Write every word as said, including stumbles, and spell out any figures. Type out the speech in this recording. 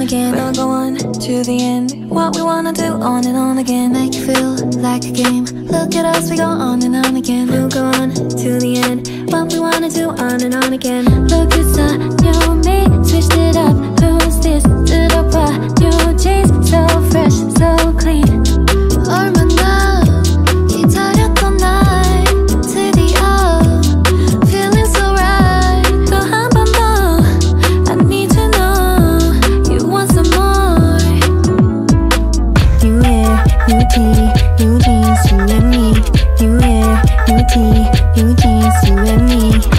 again. We'll go on to the end. What we wanna do on and on again. Make you feel like a game. Look at us, we go on and on again. We'll go on to the end. What we wanna do on and on again. Look, it's a new me, switched it up. Who's this? 들어봐, new jeans, so fresh, so clean. 얼마나 기다렸던 날 드디어 feeling so right. 또 한 번 더 I need to know you want some more. New hair, new tea, new jeans, you and me. New hair, new tea, new jeans, you and me.